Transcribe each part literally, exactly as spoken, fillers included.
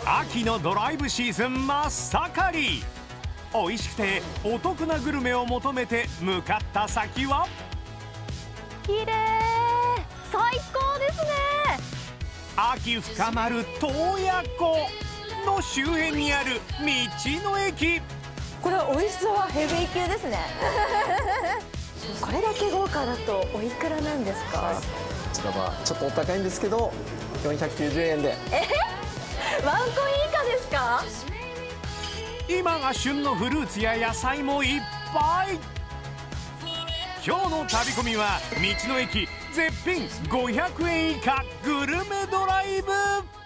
秋のドライブシーズン真っ盛り。美味しくてお得なグルメを求めて向かった先は、 綺麗、最高ですね。 秋深まる洞爺湖の周辺にある道の駅。 これ美味しさはヘビー級ですね。これだけ豪華だとおいくらなんですか？ はい、こちらはちょっとお高いんですけどよんひゃくきゅうじゅうえんで。 え、ワンコイン以下ですか？ 今が旬のフルーツや野菜もいっぱい。今日の旅込みは道の駅絶品ごひゃくえん以下グルメドライブ。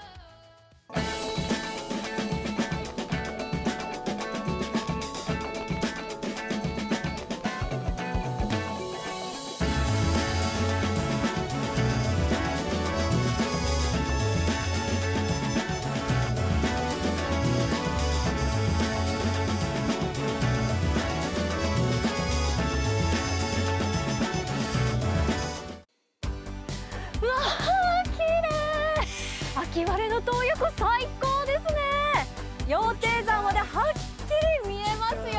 秋晴れの洞爺湖最高ですね。羊蹄山まではっきり見えますよ。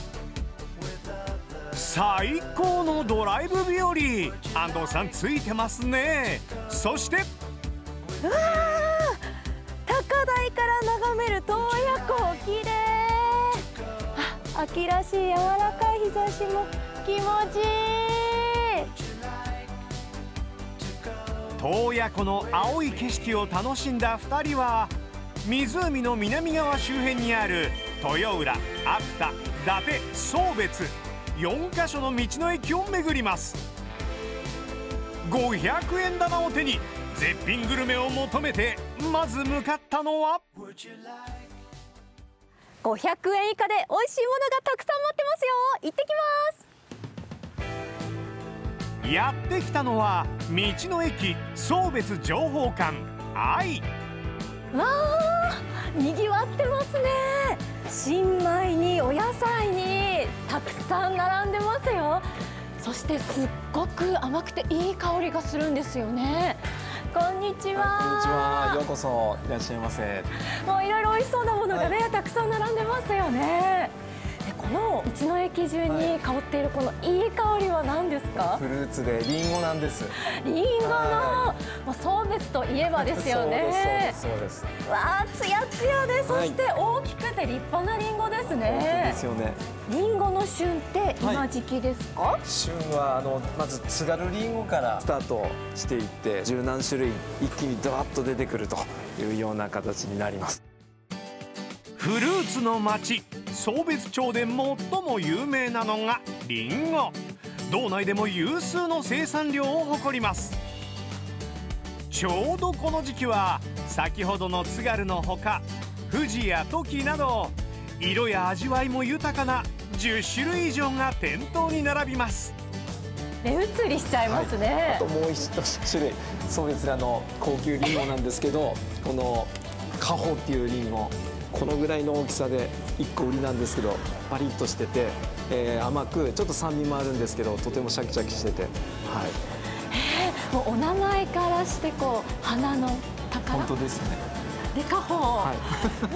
最高のドライブ日和。安藤さんついてますね。そしてうわー、高台から眺める洞爺湖綺麗。あ、秋らしい柔らかい日差しも気持ちいい。 洞爺湖の青い景色を楽しんだふたりは、湖の南側周辺にある豊浦、秋田、伊達、宗別よんかしょの道の駅を巡ります。ごひゃくえん玉を手に絶品グルメを求めてまず向かったのは、 ごひゃくえん以下で美味しいものがたくさん待ってますよ。行ってきます。 やってきたのは道の駅宗別情報館愛。 わー、にぎわってますね。新米にお野菜にたくさん並んでますよ。そしてすっごく甘くていい香りがするんですよね。こんにちは。 こんにちは。ようこそいらっしゃいませ。 もういろいろ美味しそうなものがね、はい、たくさん並んでますよね。で、この道の駅中に香っているこのいい香りは何ですか？ フルーツでリンゴなんです。 リンゴの、はい、もう宗別といえばですよね。 そうです、そうです、そうです。 わあ、つやつやで、そして大きくて立派なリンゴですね。 本当ですよね。 リンゴの旬って今時期ですか？はい、 旬はあのまず津軽リンゴからスタートしていって、十何種類一気にドワッと出てくるというような形になります。 フルーツの町宗別町で最も有名なのがリンゴ。道内でも有数の生産量を誇ります。ちょうどこの時期は先ほどの津軽のほか、富士やトキなど色や味わいも豊かなじゅっしゅるい以上が店頭に並びます。 目移りしちゃいますね。はい、 あともう一種類、宗別らの高級リンゴなんですけど、この花宝っていうリンゴ、このぐらいの大きさでいっこ売りなんですけど、パリッとしてて、えー、甘くちょっと酸味もあるんですけど、とてもシャキシャキしてて、はい。 えー、もうお名前からしてこう花の宝。 本当ですね。 で、花宝。はい。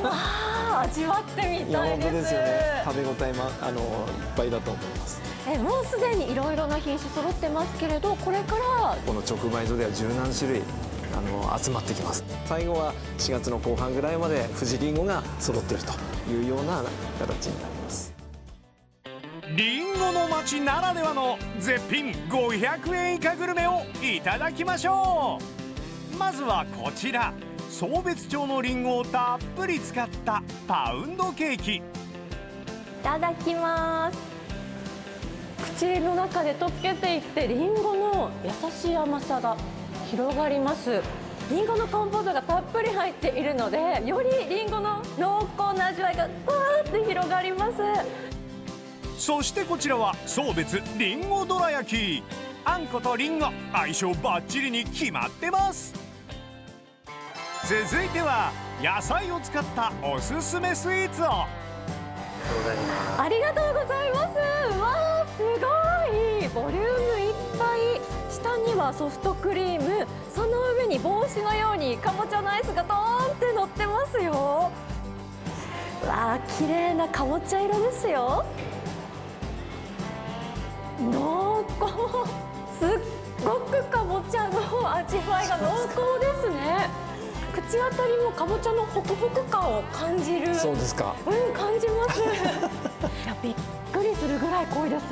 わあ、味わってみたいです。いや、 本当ですよね。食べ応えもあのいっぱいだと思います。 え、もうすでにいろいろな品種揃ってますけれど、これからこの直売所では十何種類あの集まってきます。最後はしがつの後半ぐらいまで富士リンゴが揃っているというような形になります。 リンゴの町ならではの絶品ごひゃくえん以下グルメをいただきましょう。まずはこちら、宗別町のリンゴをたっぷり使ったパウンドケーキ。いただきます。口の中で溶けていってリンゴの優しい甘さが広がります。リンゴのコンポートがたっぷり入っているので、よりリンゴの濃厚な味わいがふわーって広がります。 そしてこちらは宗別りんごどら焼き。あんことりんご相性バッチリに決まってます。続いては野菜を使ったおすすめスイーツを。ありがとうございます。 うわー、すごいボリュームいっぱい。 下にはソフトクリーム、その上に帽子のようにかぼちゃのアイスがドーンって乗ってますよ。うわー、綺麗なかぼちゃ色ですよ。濃厚、すっごくかぼちゃの味わいが濃厚ですね。口当たりもかぼちゃのホクホク感を感じる。 そうですか。 うん、感じます。いや、びっくりするぐらい濃いです。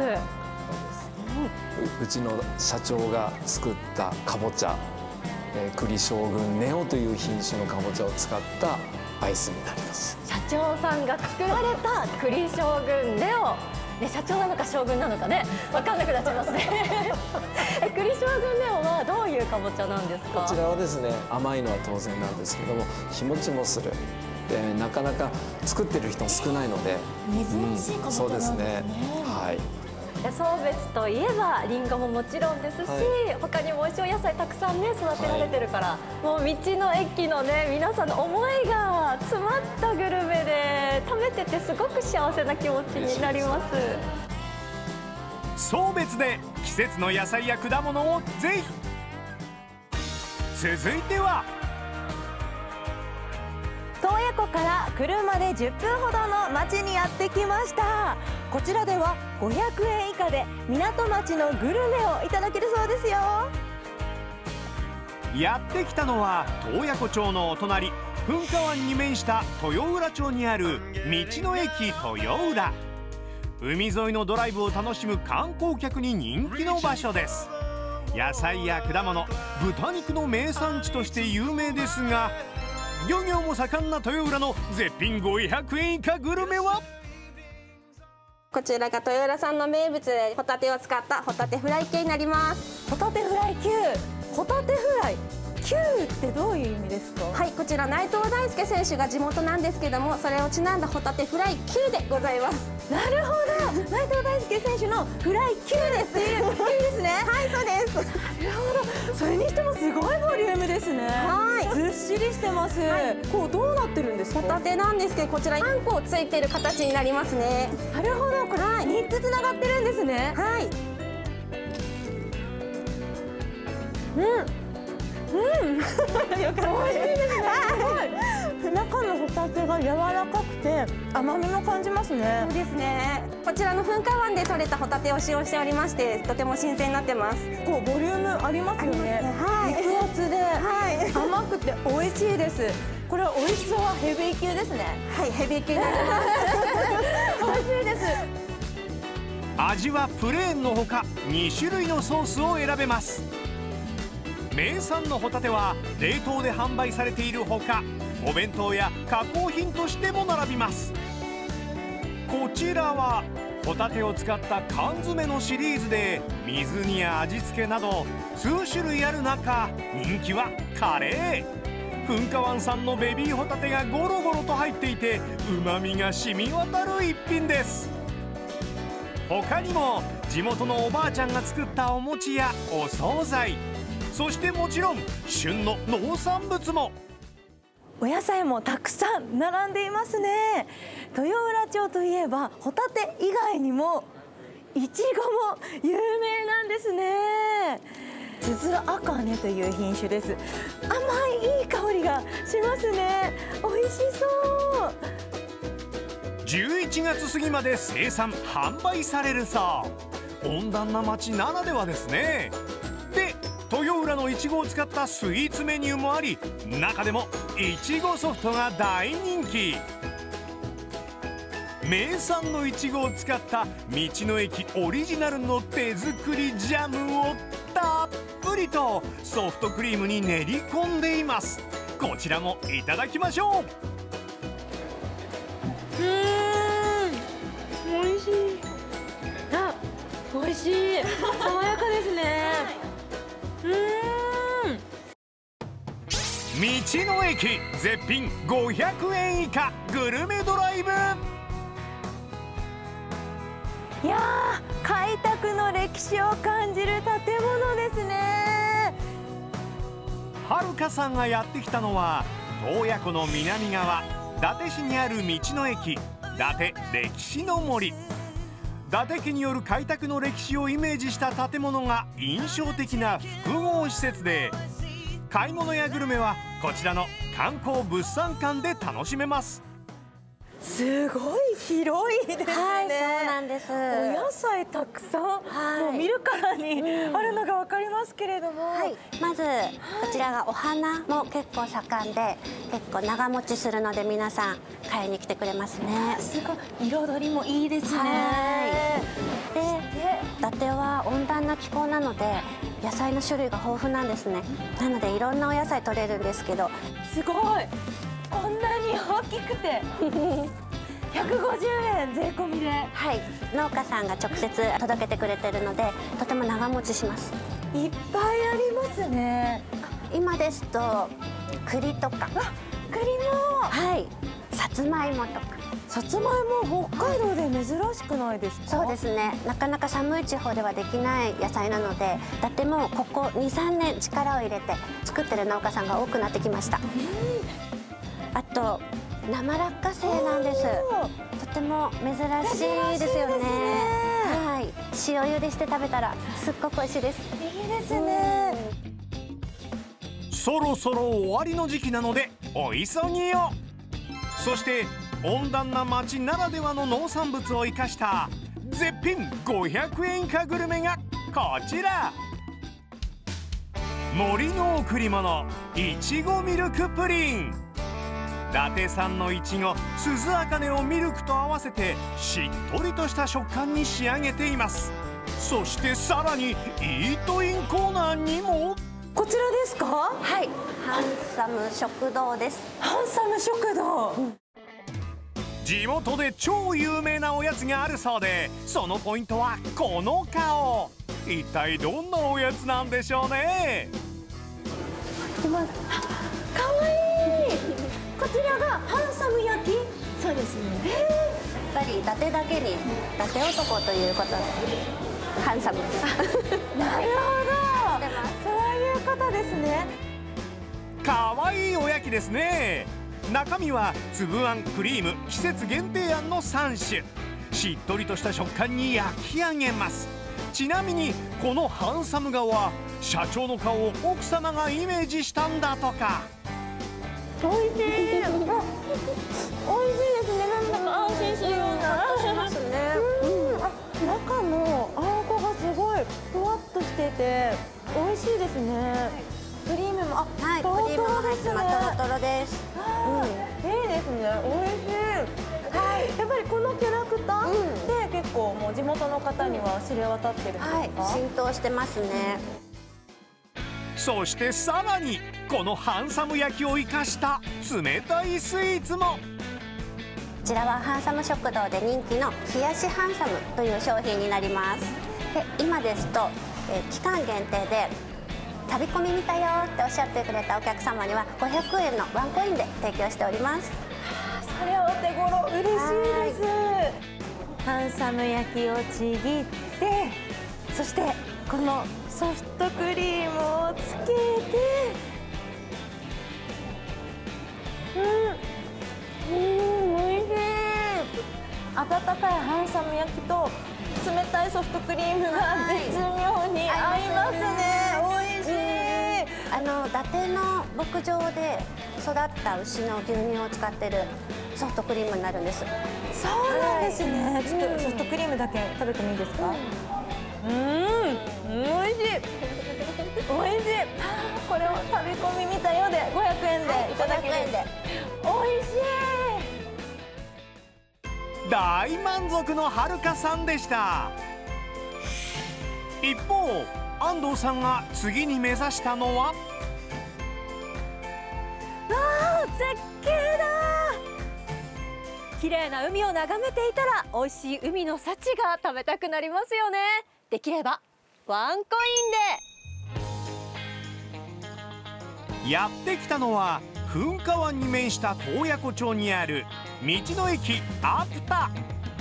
うちの社長が作ったかぼちゃ、えー、栗将軍ネオという品種のかぼちゃを使ったアイスになります。 社長さんが作られた栗将軍ネオ、ね、社長なのか将軍なのかね、分かんなくなっちゃいますね。え、栗将軍ネオはどういうかぼちゃなんですか？ こちらはですね、甘いのは当然なんですけども、日持ちもする。で、なかなか作ってる人も少ないので、 珍しいかぼちゃなんですね。 うん、そうですね。はい。 送別といえばりんごももちろんですし、はい、他にも美味しいお野菜たくさんね育てられてるから、はい、もう道の駅のね皆さんの思いが詰まったグルメで食べててすごく幸せな気持ちになります。 送別で季節の野菜や果物をぜひ。続いては洞爺湖から車でじゅっぷんほどの町にやってきました。こちらではごひゃくえん以下で港町のグルメをいただけるそうですよ。 やってきたのは洞爺湖町のお隣、噴火湾に面した豊浦町にある道の駅豊浦。海沿いのドライブを楽しむ観光客に人気の場所です。野菜や果物、豚肉の名産地として有名ですが、漁業も盛んな豊浦の絶品ごひゃくえん以下グルメは？ こちらが豊浦産の名物でホタテを使ったホタテフライ系になります。 ホタテフライ級、ホタテフライ級ってどういう意味ですか？ はい、こちら内藤大輔選手が地元なんですけども、それをちなんだホタテフライ級でございます。 なるほど、内藤大輔選手のフライ級ですっていう級ですね。 はい、そうです。 なるほど、それにしてもすごいボリュームですね。 はい、 ずっしりしてます、はい、こうどうなってるんですか？ ホタテなんですけど、こちらあんこついてる形になりますね。 なるほど、これみっつつながってるんですね。 はい。 うんうん、よかった美味しいですね。中のホタテが柔らかくて甘みも感じますね。 そうですね。こちらの噴火湾で採れたホタテを使用しておりまして、とても新鮮になってます。 こうボリュームありますよね。 はい。 肉厚で、はい、甘くて美味しいです。これ美味しさはヘビー級ですね。 はい、ヘビー級になります。 美味しいです。 味はプレーンのほかに種類のソースを選べます。名産のホタテは冷凍で販売されているほか、お弁当や加工品としても並びます。こちらはホタテを使った缶詰のシリーズで、水煮や味付けなど数種類ある中、人気はカレー。噴火湾産のベビーホタテがゴロゴロと入っていて、うまみが染み渡る一品です。他にも地元のおばあちゃんが作ったお餅やお惣菜、そしてもちろん旬の農産物も。 お野菜もたくさん並んでいますね。豊浦町といえばホタテ以外にもいちごも有名なんですね。つづらあかねという品種です。甘いいい香りがしますね。美味しそう。 じゅういちがつ過ぎまで生産販売されるそう。温暖な町ならではですね。で、豊浦のいちごを使ったスイーツメニューもあり、中でもいちごソフトが大人気。名産のいちごを使った道の駅オリジナルの手作りジャムをたっぷりとソフトクリームに練り込んでいます。こちらもいただきましょうう。 ーん、美味しい。あ、美味しい。爽やかですね。うーん。 道の駅絶品ごひゃくえん以下グルメドライブ。 いやー、開拓の歴史を感じる建物ですね。 はるかさんがやってきたのは洞爺湖の南側、伊達市にある道の駅伊達歴史の森。 伊達家による開拓の歴史をイメージした建物が印象的な複合施設で、買い物やグルメはこちらの観光物産館で楽しめます。 すごい広いですね。 はい、そうなんです。 お野菜たくさん、 はいもう見るからにあるのがわかりますけれども、 はい、まずこちらがお花も結構盛んで、結構長持ちするので皆さん買いに来てくれますね。 すごい彩りもいいですね。 はいで、伊達は温暖な気候なので野菜の種類が豊富なんですね。なのでいろんなお野菜取れるんですけど、 すごいこんなに大きくてひゃくごじゅうえん税込みで、 はい、農家さんが直接届けてくれてるのでとても長持ちします。 いっぱいありますね。 今ですと栗とか、 あ、栗も、 はい、さつまいもとか。 さつまいも北海道で珍しくないですか？ そうですね、なかなか寒い地方ではできない野菜なので、伊達もここにさんねん力を入れて作ってる農家さんが多くなってきました。あと生落花生なんです。とても珍しいですよね。はい、塩茹でして食べたらすっごく美味しいです。 いいですね。 そろそろ終わりの時期なのでお急ぎを。そして温暖な町ならではの農産物を生かした絶品ごひゃくえん以下グルメがこちら。森の贈り物、いちごミルクプリン。伊達産のいちご鈴茜をミルクと合わせてしっとりとした食感に仕上げています。そしてさらにイートインコーナーにも。 こちらですか？ はい、ハンサム食堂です。 ハンサム食堂、 地元で超有名なおやつがあるそうで、そのポイントはこの顔。一体どんなおやつなんでしょうね。 かわいい。こちらがハンサム焼き。そうですね。 やっぱり伊達だけに伊達男ということでハンサムです。 なるほど。そういうことですね。 かわいいおやきですね。中身は粒あん、クリーム、季節限定あんのさん種。しっとりとした食感に焼き上げます。ちなみにこのハンサム顔は社長の顔を奥様がイメージしたんだとか。 美味しい。美味しいですね。なんだか安心するような。 しますね。 うん、あ、中のあんこがすごいふわっとしてて美味しいですね。クリームも、あ、 はい、クトロリームもトロですね。 入ってます。トロトロです。 いいですね。美味しい。はい。やっぱりこのキャラクターって結構もう地元の方には知れ渡ってるんですか？ はい、浸透してますね。 そしてさらにこのハンサム焼きを生かした冷たいスイーツも。 こちらはハンサム食堂で人気の冷やしハンサムという商品になります。で、今ですと、えー、期間限定で食べ込み見たよっておっしゃってくれたお客様にはごひゃくえんのワンコインで提供しております。 それはお手頃嬉しいです。ハンサム焼きをちぎって、そしてこのソフトクリームをつけて、うん、うん、美味しい。温かいハンサム焼きと冷たいソフトクリームが絶妙に合いますね。美味しい。 あの伊達の牧場で育った牛の牛乳を使ってるソフトクリームになるんです。 そうなんですね。はい、ちょっとソフトクリームだけ食べてもいいですか？うん、うん、美味しい。美味しい。これを食べ込み見たようでごひゃくえんでいただける。 ごひゃくえんで美味しい。 大満足のはるかさんでした。一方安藤さんが次に目指したのは。 わあ、絶景だ。綺麗な海を眺めていたら美味しい海の幸が食べたくなりますよね。できればワンコインで。やってきたのは噴火湾に面した洞爺湖町にある道の駅アプタ。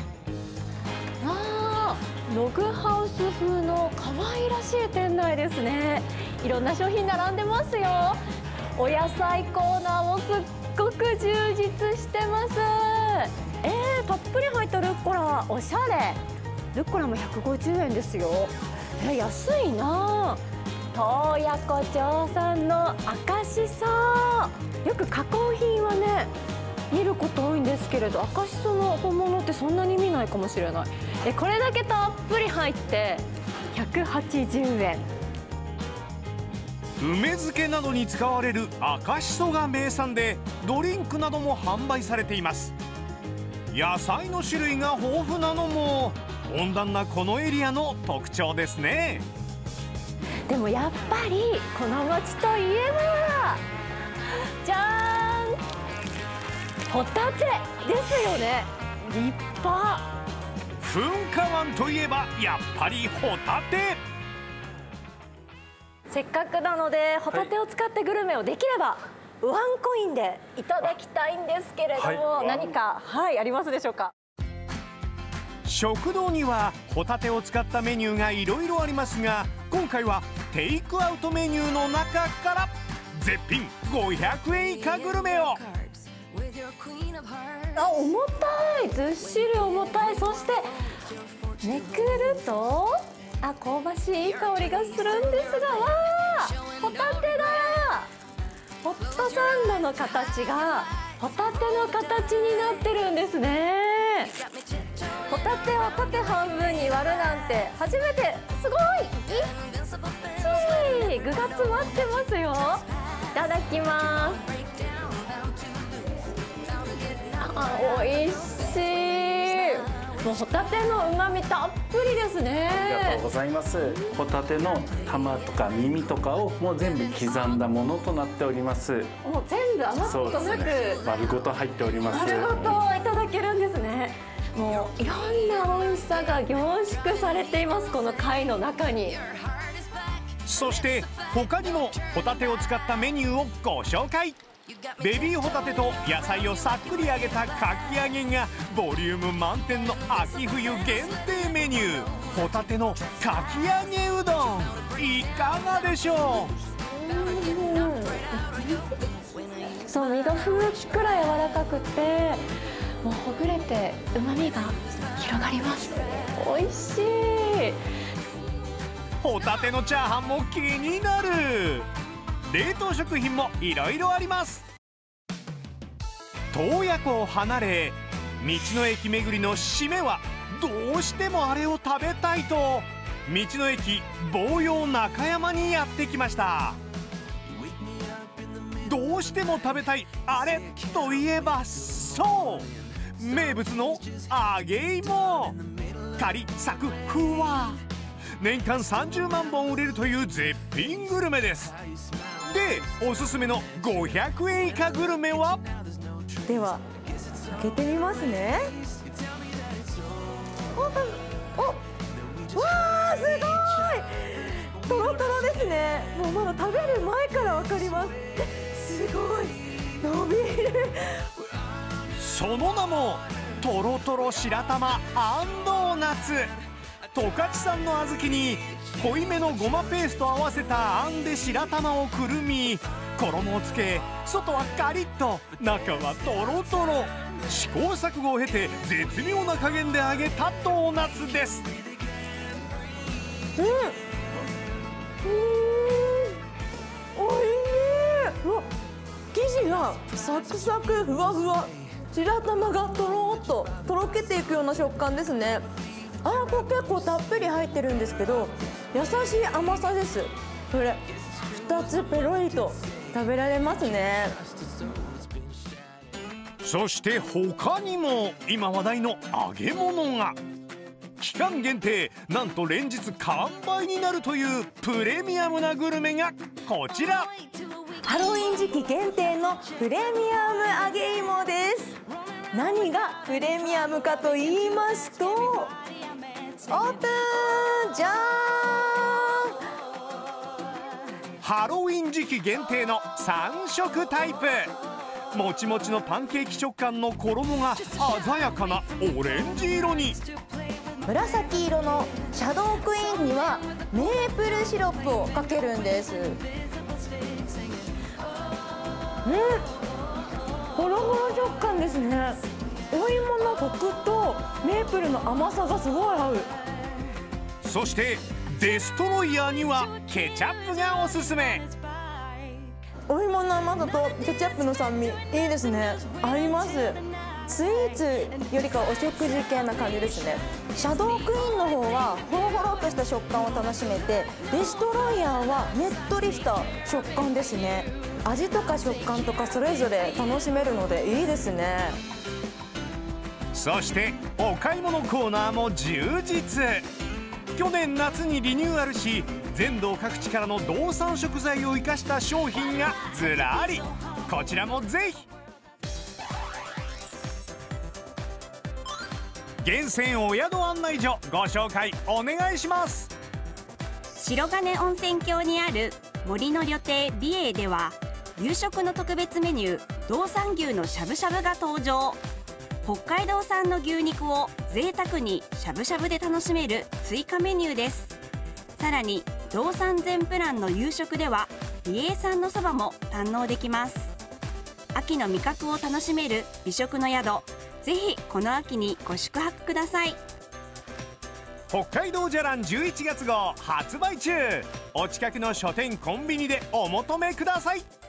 あー、ログハウス風の可愛らしい店内ですね。いろんな商品並んでますよ。お野菜コーナーもすっごく充実してます。えー、たっぷり入ったルッコラ、おしゃれ。 ルッコラもひゃくごじゅうえんですよ。え、安いな。洞爺湖町産の赤しそ。よく加工品はね見ること多いんですけれど、赤しその本物ってそんなに見ないかもしれない。え、これだけたっぷり入ってひゃくはちじゅうえん。 梅漬けなどに使われる赤しそが名産で、ドリンクなども販売されています。野菜の種類が豊富なのも温暖なこのエリアの特徴ですね。 でもやっぱりこの町といえばじゃーん、ホタテですよね。立派。 噴火湾といえばやっぱりホタテ。 せっかくなのでホタテを使ってグルメをできればワンコインでいただきたいんですけれども、はい、何か、はい、ありますでしょうか。 食堂にはホタテを使ったメニューがいろいろありますが、今回はテイクアウトメニューの中から絶品ごひゃくえん以下グルメを。 あ、重たい、ずっしり重たい。そしてめくると、あ、香ばしいいい香りがするんですが、わー、ホタテだ。ホットサンドの形がホタテの形になってるんですね。ホタテを縦半分に割るなんて初めて。すごい、いっちい具が詰まってますよ。いただきます。あ、美味しい。もうホタテの旨味たっぷりですね。 ありがとうございます。ホタテの玉とか耳とかをもう全部刻んだものとなっております。 もう全部余すことなく、ね、 丸ごと入っております。 丸ごといただけるんですね。もういろんな美味しさが凝縮されています、この貝の中に。 そして他にもホタテを使ったメニューをご紹介。ベビーホタテと野菜をさっくり揚げたかき揚げがボリューム満点の秋冬限定メニュー、ホタテのかき揚げうどん、いかがでしょう。 そう、身がふっくら柔らかくて、もうほぐれて旨味が広がります。美味しい。 ホタテのチャーハンも気になる。冷凍食品もいろいろあります。洞爺湖を離れ、道の駅巡りの締めはどうしてもあれを食べたいと道の駅望洋中山にやってきました。どうしても食べたいあれといえば、そう名物の揚げ芋。カリサクふわ、年間さんじゅうまんぼん売れるという絶品グルメです。で、おすすめのごひゃくえん以下グルメは。 では開けてみますね。オープン。お、わー、すごいトロトロですね。もうまだ食べる前からわかります。すごい伸びる。 その名もとろとろ白玉あんドーナツ。十勝産の小豆に濃いめのごまペーストを合わせたあんで白玉をくるみ、衣をつけ、外はカリッと中はとろとろ。試行錯誤を経て絶妙な加減で揚げたドーナツです。 うん、うん、おいしい。うわ、生地がサクサクふわふわ、白玉がとろっととろけていくような食感ですね。あんこ結構たっぷり入ってるんですけど、優しい甘さです。これふたつペロリと食べられますね。 そして他にも今話題の揚げ物が。期間限定、なんと連日完売になるというプレミアムなグルメがこちら。 ハロウィン時期限定のプレミアム揚げ芋です。何がプレミアムかと言いますと、オープン、じゃーん。 ハロウィン時期限定のさん色タイプ。もちもちのパンケーキ食感の衣が鮮やかなオレンジ色に。 紫色のシャドークイーンにはメープルシロップをかけるんです。うん、ホロホロ食感ですね。お芋のコクとメープルの甘さがすごい合う。 そしてデストロイヤーにはケチャップがおすすめ。 お芋の甘さとケチャップの酸味いいですね。合います。スイーツよりかはお食事系な感じですね。シャドークイーンの方はホロホロっとした食感を楽しめて、デストロイヤーはねっとりした食感ですね。味とか食感とかそれぞれ楽しめるのでいいですね。 そしてお買い物コーナーも充実。去年夏にリニューアルし、全道各地からの道産食材を生かした商品がずらり。こちらもぜひ。源泉お宿案内所ご紹介お願いします。 白金温泉郷にある森の旅亭美瑛では、夕食の特別メニュー道産牛のしゃぶしゃぶが登場。北海道産の牛肉を贅沢にしゃぶしゃぶで楽しめる追加メニューです。さらに道産全プランの夕食では美瑛産のそばも堪能できます。秋の味覚を楽しめる美食の宿、ぜひこの秋にご宿泊ください。 北海道じゃらんじゅういちがつ号発売中。お近くの書店コンビニでお求めください。